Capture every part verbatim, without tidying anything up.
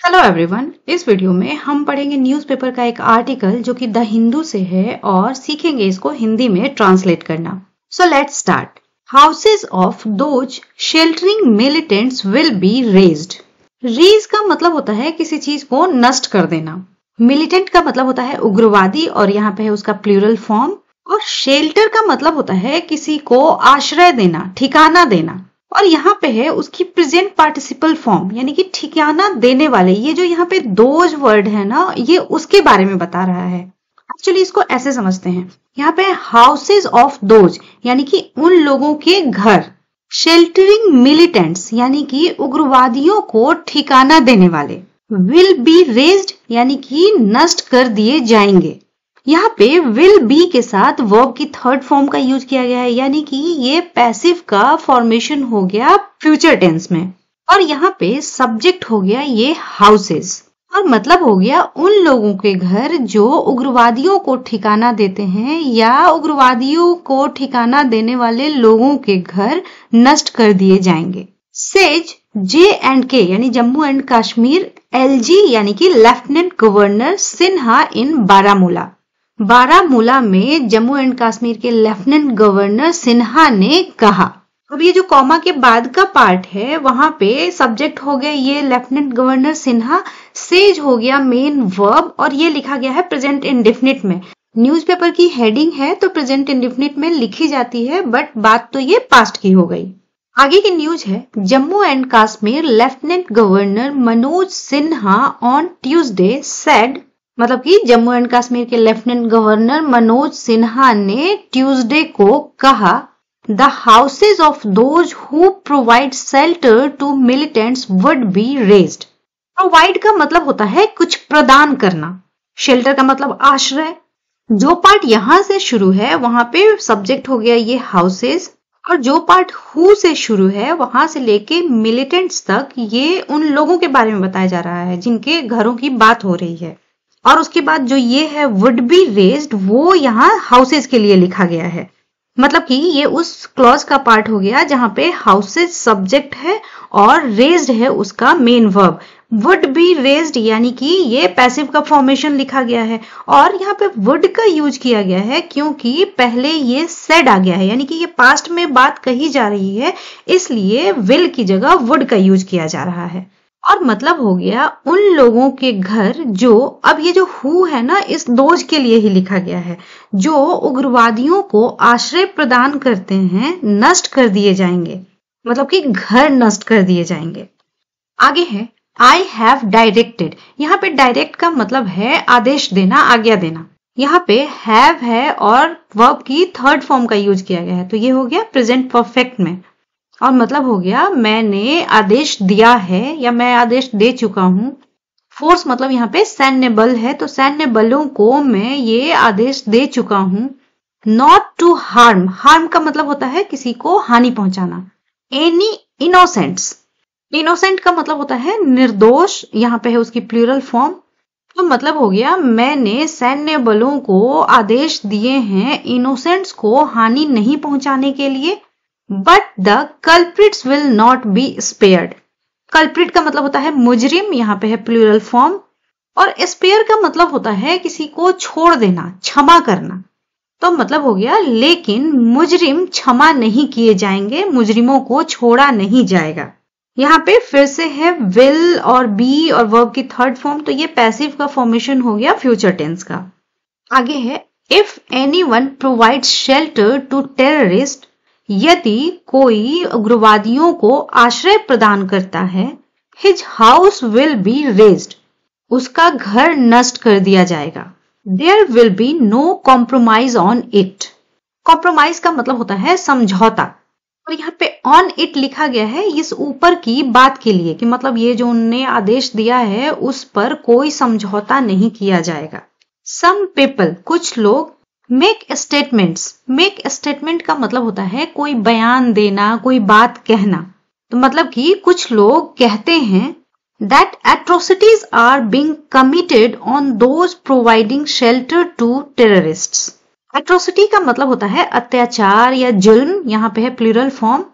Hello everyone, इस video में हम पढ़ेंगे न्यूज़पेपर का एक आर्टिकल जो कि द हिंदू से है और सीखेंगे इसको हिंदी में ट्रांसलेट करना। So let's start. Houses of those sheltering militants will be razed. Raze का मतलब होता है किसी चीज को नष्ट कर देना। मिलिटेंट का मतलब होता है उग्रवादी और यहाँ पे है उसका प्लूरल फॉर्म। और शेल्टर का मतलब होता है किसी को आश्रय देना, ठिकाना देना। और यहाँ पे है उसकी प्रेजेंट पार्टिसिपल फॉर्म यानी कि ठिकाना देने वाले। ये जो यहाँ पे दोज वर्ड है ना, ये उसके बारे में बता रहा है। एक्चुअली इसको ऐसे समझते हैं, यहाँ पे हाउसेज ऑफ दोज यानी कि उन लोगों के घर, शेल्टरिंग मिलिटेंट्स यानी कि उग्रवादियों को ठिकाना देने वाले, विल बी रेज्ड यानी कि नष्ट कर दिए जाएंगे। यहाँ पे विल बी के साथ वर्ब की थर्ड फॉर्म का यूज किया गया है यानी कि ये पैसिव का फॉर्मेशन हो गया फ्यूचर टेंस में। और यहाँ पे सब्जेक्ट हो गया ये हाउसेज और मतलब हो गया उन लोगों के घर जो उग्रवादियों को ठिकाना देते हैं या उग्रवादियों को ठिकाना देने वाले लोगों के घर नष्ट कर दिए जाएंगे। सेज जे एंड के यानी Jammu and Kashmir, L G यानी कि lieutenant governor Sinha in Baramulla. Baramulla में जम्मू एंड कश्मीर के लेफ्टिनेंट गवर्नर सिन्हा ने कहा। अब ये जो कॉमा के बाद का पार्ट है वहां पे सब्जेक्ट हो गया ये लेफ्टिनेंट गवर्नर सिन्हा, सेज हो गया मेन वर्ब और ये लिखा गया है प्रेजेंट इंडेफिनिट में। न्यूज़पेपर की हेडिंग है तो प्रेजेंट इंडेफिनिट में लिखी जाती है, बट बात तो ये पास्ट की हो गई। आगे की न्यूज है, Jammu and Kashmir lieutenant governor Manoj Sinha on Tuesday said, मतलब कि जम्मू एंड कश्मीर के लेफ्टिनेंट गवर्नर मनोज सिन्हा ने ट्यूसडे को कहा, the houses of those who provide shelter to militants would be razed. Provide का मतलब होता है कुछ प्रदान करना, शेल्टर का मतलब आश्रय। जो पार्ट यहां से शुरू है वहां पे सब्जेक्ट हो गया ये हाउसेज और जो पार्ट हु से शुरू है वहां से लेके मिलिटेंट्स तक ये उन लोगों के बारे में बताया जा रहा है जिनके घरों की बात हो रही है। और उसके बाद जो ये है वुड बी रेज्ड वो यहाँ हाउसेज के लिए लिखा गया है, मतलब कि ये उस क्लॉज का पार्ट हो गया जहां पे हाउसेज सब्जेक्ट है और रेज्ड है उसका main verb. Would be razed यानी कि ये पैसिव का फॉर्मेशन लिखा गया है और यहाँ पे वुड का यूज किया गया है क्योंकि पहले ये सेड आ गया है यानी कि ये पास्ट में बात कही जा रही है, इसलिए विल की जगह वुड का यूज किया जा रहा है। और मतलब हो गया उन लोगों के घर जो, अब ये जो हु है ना इस दोज के लिए ही लिखा गया है, जो उग्रवादियों को आश्रय प्रदान करते हैं नष्ट कर दिए जाएंगे, मतलब कि घर नष्ट कर दिए जाएंगे। आगे है आई हैव डायरेक्टेड। यहाँ पे डायरेक्ट का मतलब है आदेश देना, आज्ञा देना। यहाँ पे हैव है और वर्ब की थर्ड फॉर्म का यूज किया गया है तो ये हो गया प्रेजेंट परफेक्ट में और मतलब हो गया मैंने आदेश दिया है या मैं आदेश दे चुका हूं। फोर्स मतलब यहाँ पे सैन्य बल है तो सैन्य बलों को मैं ये आदेश दे चुका हूं। नॉट टू हार्म, हार्म का मतलब होता है किसी को हानि पहुंचाना। एनी इनोसेंट्स, इनोसेंट का मतलब होता है निर्दोष, यहाँ पे है उसकी प्लूरल फॉर्म। तो मतलब हो गया मैंने सैन्य बलों को आदेश दिए हैं इनोसेंट्स को हानि नहीं पहुंचाने के लिए। But the culprits will not be spared. Culprit का मतलब होता है मुजरिम, यहाँ पे है प्लूरल फॉर्म। और स्पेयर का मतलब होता है किसी को छोड़ देना, क्षमा करना। तो मतलब हो गया लेकिन मुजरिम क्षमा नहीं किए जाएंगे, मुजरिमों को छोड़ा नहीं जाएगा। यहाँ पे फिर से है विल और बी और वर्ब की थर्ड फॉर्म तो ये पैसिव का फॉर्मेशन हो गया फ्यूचर टेंस का। आगे है if anyone provides shelter to terrorist, यदि कोई उग्रवादियों को आश्रय प्रदान करता है, his house will be razed, उसका घर नष्ट कर दिया जाएगा। There will be no compromise on it. Compromise का मतलब होता है समझौता और यहाँ पे ऑन इट लिखा गया है इस ऊपर की बात के लिए कि मतलब ये जो उन्होंने आदेश दिया है उस पर कोई समझौता नहीं किया जाएगा। सम पीपल, कुछ लोग, मेक स्टेटमेंट्स, मेक स्टेटमेंट का मतलब होता है कोई बयान देना, कोई बात कहना। तो मतलब कि कुछ लोग कहते हैं that atrocities are being committed on those providing shelter to terrorists. Atrocity का मतलब होता है अत्याचार या जुल्म, यहाँ पे है प्लूरल फॉर्म।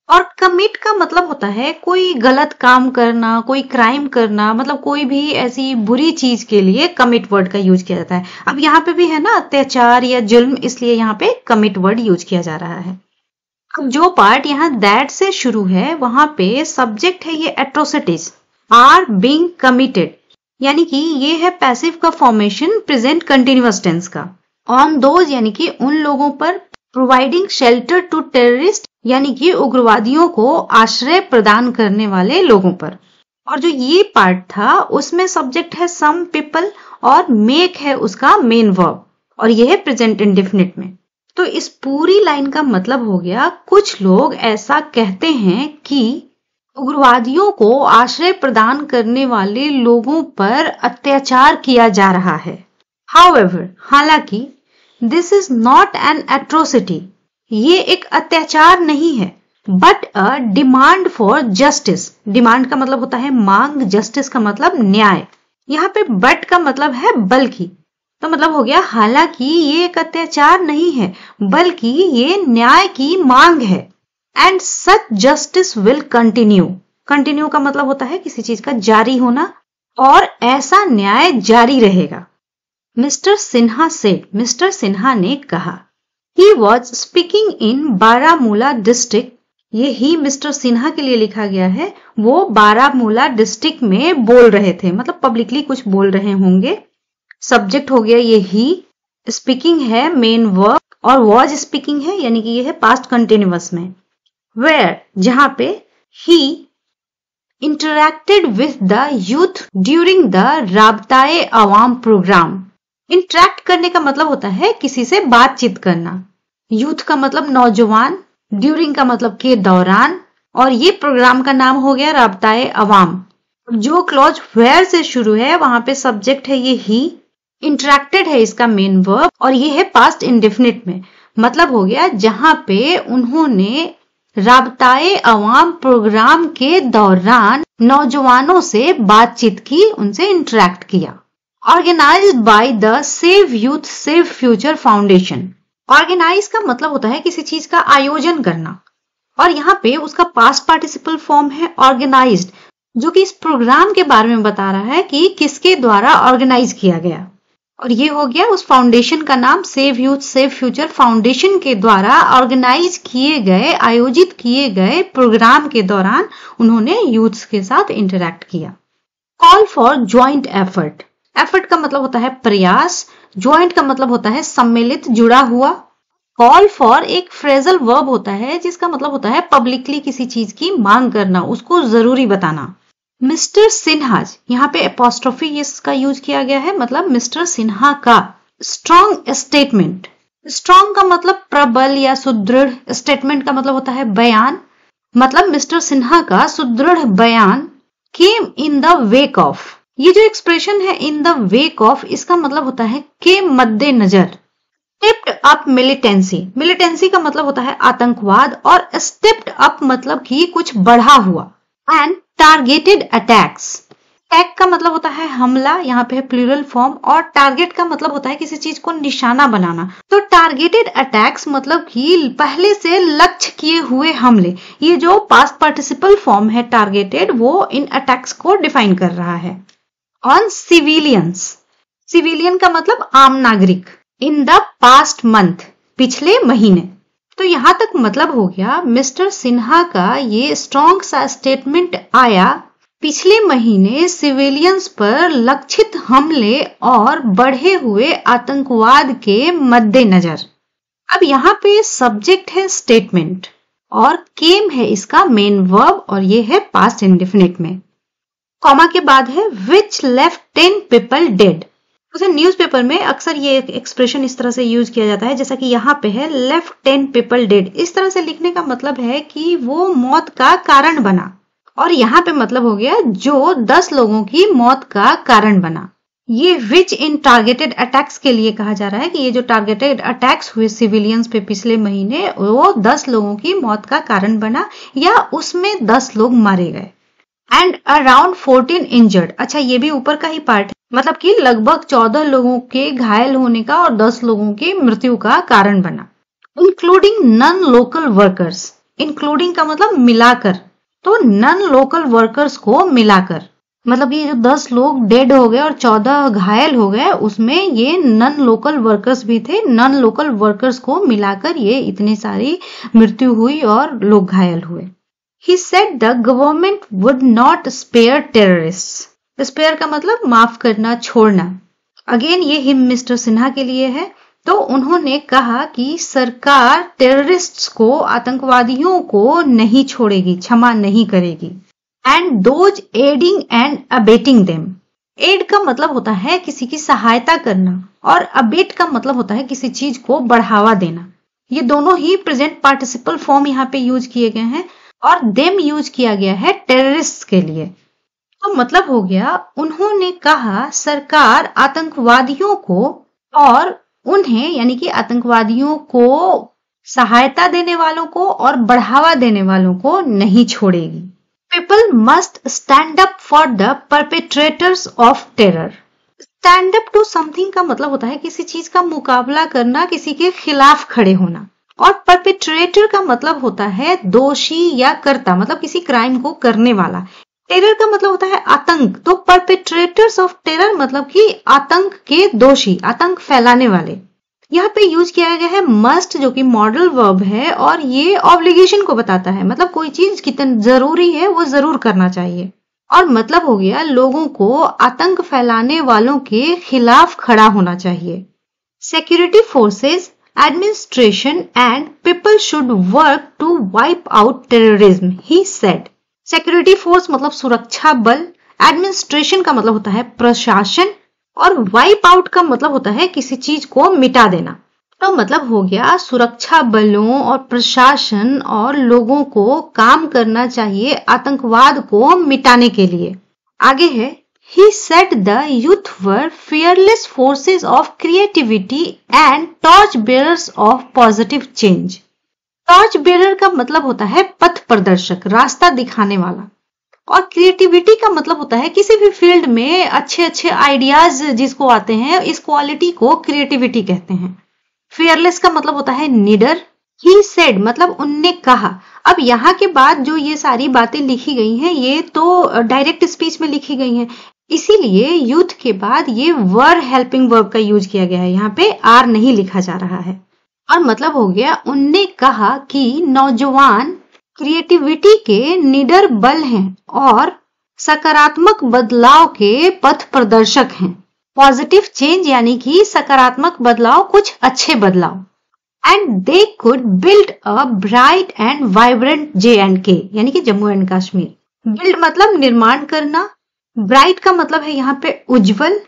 और कमिट का मतलब होता है कोई गलत काम करना, कोई क्राइम करना, मतलब कोई भी ऐसी बुरी चीज के लिए कमिट वर्ड का यूज किया जाता है। अब यहाँ पे भी है ना अत्याचार या जुल्म, इसलिए यहाँ पे कमिट वर्ड यूज किया जा रहा है। अब जो पार्ट यहाँ दैट से शुरू है वहां पे सब्जेक्ट है ये एट्रोसिटीज आर बीइंग कमिटेड, यानी कि ये है पैसिव का फॉर्मेशन प्रेजेंट कंटिन्यूअस टेंस का। ऑन दोज यानी कि उन लोगों पर, प्रोवाइडिंग शेल्टर टू टेररिस्ट यानी कि उग्रवादियों को आश्रय प्रदान करने वाले लोगों पर। और जो ये पार्ट था उसमें सब्जेक्ट है सम पीपल और मेक है उसका मेन वर्ब, और ये है प्रेजेंट इंडेफिनिट में। तो इस पूरी लाइन का मतलब हो गया कुछ लोग ऐसा कहते हैं कि उग्रवादियों को आश्रय प्रदान करने वाले लोगों पर अत्याचार किया जा रहा है। हाउएवर, हालांकि this is not an atrocity, ये एक अत्याचार नहीं है, but a demand for justice. Demand का मतलब होता है मांग, जस्टिस का मतलब न्याय। यहाँ पे बट का मतलब है बल्कि, तो मतलब हो गया हालांकि ये एक अत्याचार नहीं है बल्कि ये न्याय की मांग है। And such justice will continue. Continue का मतलब होता है किसी चीज का जारी होना, और ऐसा न्याय जारी रहेगा। Mister Sinha said, mister Sinha ने कहा। He was speaking in Baramulla district, ये ही मिस्टर सिन्हा के लिए लिखा गया है, वो बारामूला डिस्ट्रिक्ट में बोल रहे थे, मतलब पब्लिकली कुछ बोल रहे होंगे। सब्जेक्ट हो गया ये ही, स्पीकिंग है मेन वर्ब, और वॉज स्पीकिंग है यानी कि ये है पास्ट कंटिन्यूअस में। वेयर, जहां पे he interacted with the youth during the Rabtae Awam programme. Interact करने का मतलब होता है किसी से बातचीत करना। यूथ का मतलब नौजवान, ड्यूरिंग का मतलब के दौरान, और ये प्रोग्राम का नाम हो गया राबताए अवाम। जो क्लॉज वेयर से शुरू है वहां पे सब्जेक्ट है ये ही, इंटरैक्टेड है इसका मेन वर्ब, और ये है पास्ट इंडेफिनिट में। मतलब हो गया जहां पे उन्होंने राबताए अवाम प्रोग्राम के दौरान नौजवानों से बातचीत की, उनसे इंटरैक्ट किया। Organised by the save youth save future foundation. Organise का मतलब होता है किसी चीज का आयोजन करना, और यहाँ पे उसका पास्ट पार्टिसिपल फॉर्म है ऑर्गेनाइज्ड, जो कि इस प्रोग्राम के बारे में बता रहा है कि किसके द्वारा ऑर्गेनाइज किया गया। और ये हो गया उस फाउंडेशन का नाम, save youth save future foundation के द्वारा ऑर्गेनाइज किए गए, आयोजित किए गए प्रोग्राम के दौरान उन्होंने यूथ्स के साथ इंटरैक्ट किया। Call for joint effort. Effort का मतलब होता है प्रयास, ज्वाइंट का मतलब होता है सम्मिलित, जुड़ा हुआ। कॉल फॉर एक फ्रेजल वर्ब होता है जिसका मतलब होता है पब्लिकली किसी चीज की मांग करना, उसको जरूरी बताना। मिस्टर सिन्हाज, यहाँ पे एपोस्ट्रोफी इसका यूज किया गया है, मतलब मिस्टर सिन्हा का स्ट्रॉन्ग स्टेटमेंट। स्ट्रॉन्ग का मतलब प्रबल या सुदृढ़, स्टेटमेंट का मतलब होता है बयान, मतलब मिस्टर सिन्हा का सुदृढ़ बयान केम इन द वेक ऑफ। ये जो एक्सप्रेशन है इन द वेक ऑफ, इसका मतलब होता है के मद्देनजर। स्टेप्ड अप मिलिटेंसी, मिलिटेंसी का मतलब होता है आतंकवाद, और स्टेप्ड अप मतलब कि कुछ बढ़ा हुआ। एंड टारगेटेड अटैक्स, अटैक का मतलब होता है हमला, यहाँ पे है प्लूरल फॉर्म, और टारगेट का मतलब होता है किसी चीज को निशाना बनाना। तो टारगेटेड अटैक्स मतलब कि पहले से लक्ष्य किए हुए हमले। ये जो पास्ट पार्टिसिपल फॉर्म है टारगेटेड, वो इन अटैक्स को डिफाइन कर रहा है। ऑन सिविलियंस, सिविलियन का मतलब आम नागरिक। इन द पास्ट मंथ, पिछले महीने। तो यहां तक मतलब हो गया मिस्टर सिन्हा का ये स्ट्रॉन्ग सा स्टेटमेंट आया पिछले महीने सिविलियंस पर लक्षित हमले और बढ़े हुए आतंकवाद के मद्देनजर। अब यहाँ पे सब्जेक्ट है स्टेटमेंट, और केम है इसका मेन वर्ब, और ये है पास्ट इंडेफिनिट में। कॉमा के बाद है which left ten people dead. उसे न्यूज़पेपर में अक्सर ये एक्सप्रेशन इस तरह से यूज किया जाता है, जैसा कि यहाँ पे है लेफ्ट टेन पीपल डेड। इस तरह से लिखने का मतलब है कि वो मौत का कारण बना, और यहाँ पे मतलब हो गया जो दस लोगों की मौत का कारण बना। ये विच इन टारगेटेड अटैक्स के लिए कहा जा रहा है कि ये जो टारगेटेड अटैक्स हुए सिविलियंस पे पिछले महीने, वो दस लोगों की मौत का कारण बना, या उसमें दस लोग मारे गए। एंड अराउंड फोर्टीन इंजर्ड, अच्छा ये भी ऊपर का ही पार्ट है, मतलब कि लगभग चौदह लोगों के घायल होने का और दस लोगों की मृत्यु का कारण बना। Including non local workers, including का मतलब मिलाकर, तो नॉन लोकल वर्कर्स को मिलाकर, मतलब ये जो दस लोग डेड हो गए और चौदह घायल हो गए, उसमें ये नॉन लोकल वर्कर्स भी थे। नॉन लोकल वर्कर्स को मिलाकर ये इतनी सारी मृत्यु हुई और लोग घायल हुए। He said the government would not spare terrorists. Spare का मतलब माफ करना, छोड़ना। अगेन ये हिम मिस्टर सिन्हा के लिए है। तो उन्होंने कहा कि सरकार टेररिस्ट्स को, आतंकवादियों को नहीं छोड़ेगी, क्षमा नहीं करेगी। And those aiding and abetting them. Aid का मतलब होता है किसी की सहायता करना और अबेट का मतलब होता है किसी चीज को बढ़ावा देना। ये दोनों ही प्रेजेंट पार्टिसिपल फॉर्म यहाँ पे यूज किए गए हैं और देम यूज किया गया है टेररिस्ट के लिए। तो मतलब हो गया, उन्होंने कहा सरकार आतंकवादियों को और उन्हें, यानी कि आतंकवादियों को सहायता देने वालों को और बढ़ावा देने वालों को नहीं छोड़ेगी। People must stand up for the perpetrators of terror. Stand up to something का मतलब होता है किसी चीज का मुकाबला करना, किसी के खिलाफ खड़े होना। और परपेट्रेटर का मतलब होता है दोषी या कर्ता, मतलब किसी क्राइम को करने वाला। टेरर का मतलब होता है आतंक, तो परपेट्रेटर्स ऑफ टेरर मतलब कि आतंक के दोषी, आतंक फैलाने वाले। यहाँ पे यूज किया गया है मस्ट, जो कि मॉडल वर्ब है और ये ऑब्लिगेशन को बताता है, मतलब कोई चीज कितनी जरूरी है वो जरूर करना चाहिए। और मतलब हो गया लोगों को आतंक फैलाने वालों के खिलाफ खड़ा होना चाहिए। Security forces, administration and people should work to wipe out terrorism, he said. Security force मतलब सुरक्षा बल, administration का मतलब होता है प्रशासन और wipe out का मतलब होता है किसी चीज को मिटा देना। तो मतलब हो गया सुरक्षा बलों और प्रशासन और लोगों को काम करना चाहिए आतंकवाद को मिटाने के लिए। आगे है, He said the youth were fearless forces of creativity and torch bearers of positive change. Torch bearer का मतलब होता है पथ प्रदर्शक, रास्ता दिखाने वाला। और क्रिएटिविटी का मतलब होता है किसी भी फील्ड में अच्छे अच्छे आइडियाज जिसको आते हैं, इस क्वालिटी को क्रिएटिविटी कहते हैं। फियरलेस का मतलब होता है निडर। He said मतलब उनने कहा। अब यहाँ के बाद जो ये सारी बातें लिखी गई हैं ये तो डायरेक्ट स्पीच में लिखी गई हैं, इसीलिए यूथ के बाद ये वर हेल्पिंग वर्ब का यूज किया गया है, यहाँ पे आर नहीं लिखा जा रहा है। और मतलब हो गया उनने कहा कि नौजवान क्रिएटिविटी के निडर बल हैं और सकारात्मक बदलाव के पथ प्रदर्शक हैं। पॉजिटिव चेंज यानी कि सकारात्मक बदलाव, कुछ अच्छे बदलाव। And they could build a bright and vibrant J and K, यानी कि जम्मू एंड कश्मीर। बिल्ड मतलब निर्माण करना, ब्राइट का मतलब है यहाँ पे उज्जवल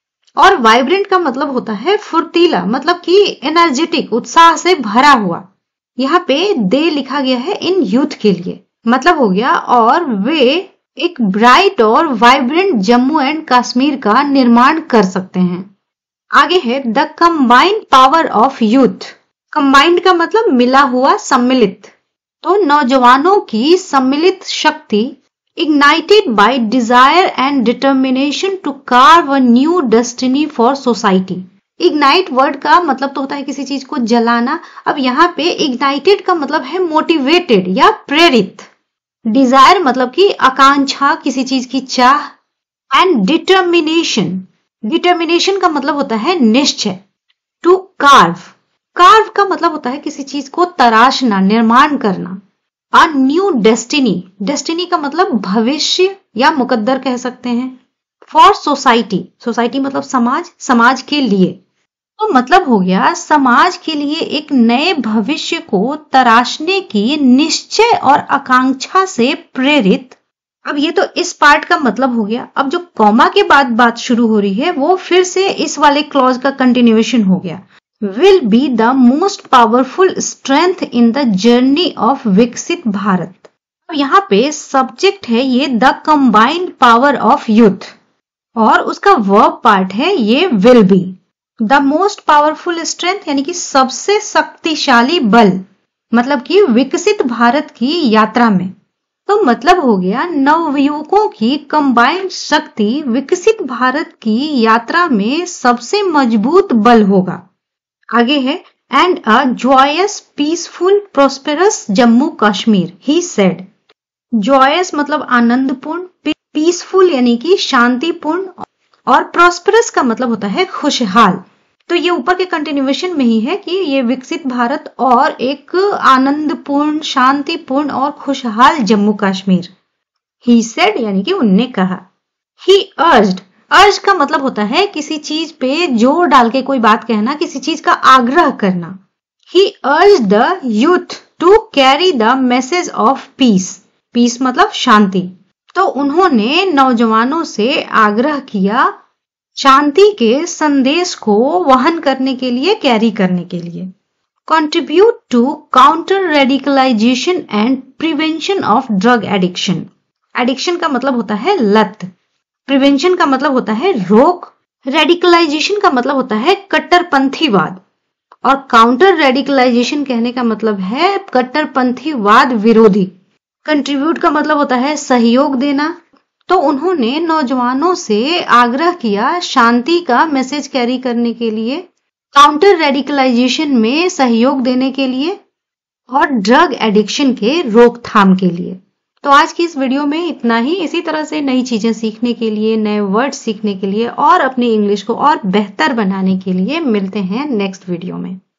और वाइब्रेंट का मतलब होता है फुर्तीला, मतलब कि एनर्जेटिक, उत्साह से भरा हुआ। यहाँ पे दे लिखा गया है इन यूथ के लिए, मतलब हो गया और वे एक ब्राइट और वाइब्रेंट जम्मू एंड कश्मीर का निर्माण कर सकते हैं। आगे है the combined power of youth. Combined का मतलब मिला हुआ, सम्मिलित। तो नौजवानों की सम्मिलित शक्ति, ignited by desire and determination to carve a new destiny for society. Ignite word का मतलब तो होता है किसी चीज को जलाना। अब यहाँ पे ignited का मतलब है मोटिवेटेड या प्रेरित। डिजायर मतलब कि आकांक्षा, किसी चीज की चाह। एंड डिटर्मिनेशन, डिटर्मिनेशन का मतलब होता है निश्चय। टू कार्व, कार्व का मतलब होता है किसी चीज को तराशना, निर्माण करना। अ न्यू डेस्टिनी, डेस्टिनी का मतलब भविष्य या मुकद्दर कह सकते हैं। फॉर सोसाइटी, सोसाइटी मतलब समाज, समाज के लिए। तो मतलब हो गया समाज के लिए एक नए भविष्य को तराशने की निश्चय और आकांक्षा से प्रेरित। अब ये तो इस पार्ट का मतलब हो गया। अब जो कॉमा के बाद बात शुरू हो रही है वो फिर से इस वाले क्लॉज का कंटिन्यूएशन हो गया। will be the most powerful strength in the journey of विकसित भारत। अब यहाँ पे सब्जेक्ट है ये the combined power of youth और उसका वर्ब पार्ट है ये will be। The most powerful strength यानी कि सबसे शक्तिशाली बल, मतलब कि विकसित भारत की यात्रा में। तो मतलब हो गया नवयुवकों की कंबाइंड शक्ति विकसित भारत की यात्रा में सबसे मजबूत बल होगा। आगे है and a joyous, peaceful, prosperous Jammu Kashmir, he said. joyous मतलब आनंदपूर्ण, peaceful यानी कि शांतिपूर्ण, और prosperous का मतलब होता है खुशहाल। तो ये ऊपर के कंटिन्यूएशन में ही है कि ये विकसित भारत और एक आनंदपूर्ण, शांतिपूर्ण और खुशहाल जम्मू कश्मीर। he said यानी कि उनने कहा। he urged, अर्ज का मतलब होता है किसी चीज पे जोर डाल के कोई बात कहना, किसी चीज का आग्रह करना। He urged the youth to carry the message of peace. Peace मतलब शांति। तो उन्होंने नौजवानों से आग्रह किया शांति के संदेश को वहन करने के लिए, कैरी करने के लिए। Contribute to counter radicalization and prevention of drug addiction. Addiction का मतलब होता है लत, प्रिवेंशन का मतलब होता है रोक, रेडिकलाइजेशन का मतलब होता है कट्टरपंथीवाद, और काउंटर रेडिकलाइजेशन कहने का मतलब है कट्टरपंथीवाद विरोधी। कंट्रीब्यूट का मतलब होता है सहयोग देना। तो उन्होंने नौजवानों से आग्रह किया शांति का मैसेज कैरी करने के लिए, काउंटर रेडिकलाइजेशन में सहयोग देने के लिए, और ड्रग एडिक्शन के रोकथाम के लिए। तो आज की इस वीडियो में इतना ही। इसी तरह से नई चीजें सीखने के लिए, नए वर्ड सीखने के लिए और अपनी इंग्लिश को और बेहतर बनाने के लिए मिलते हैं नेक्स्ट वीडियो में।